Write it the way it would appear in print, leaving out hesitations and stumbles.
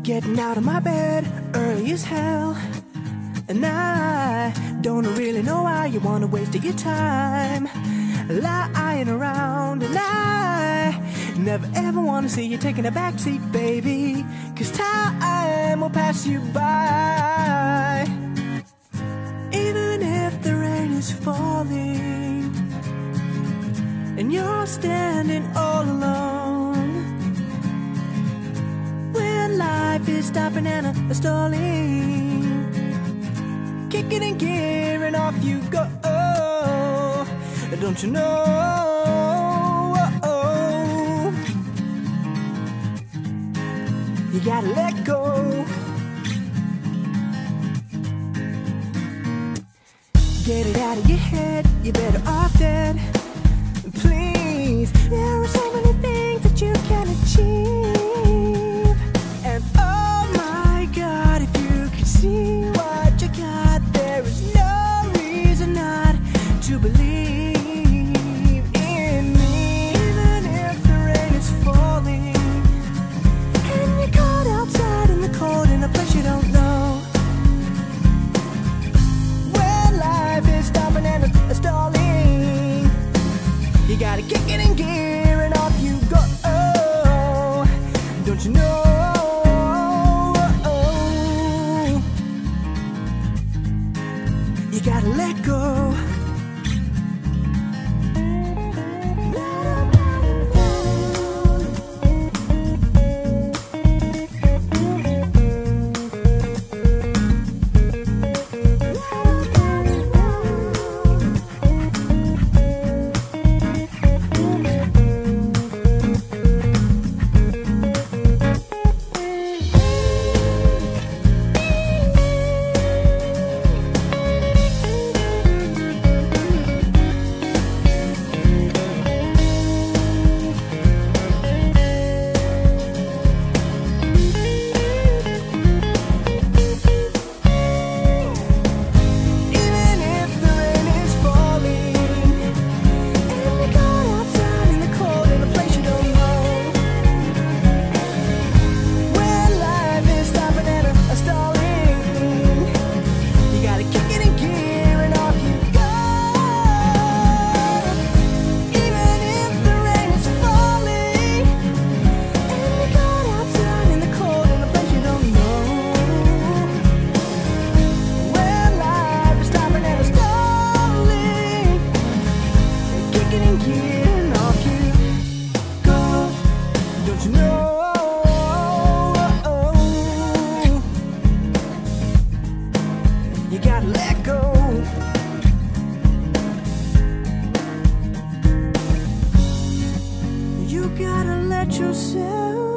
Getting out of my bed early as hell, and I don't really know why you wanna waste your time lying around. And I never ever wanna see you taking a backseat, baby, 'cause time will pass you by. Even if the rain is falling and you're standing all alone, when life is stopping and stalling, kicking and gearing, off you go. Don't you know? You gotta let go. Get it out of your head, you're better off dead. Please, there are so many things that you can achieve. And oh my God, if you could see what you got, there is no reason not to believe in me. Even if the rain is falling and you're caught outside in the cold in a place you don't know, when life is stopping and stalling, you gotta kick it in gear and off you go. Don't you know? You gotta let go. You gotta let go. You gotta let yourself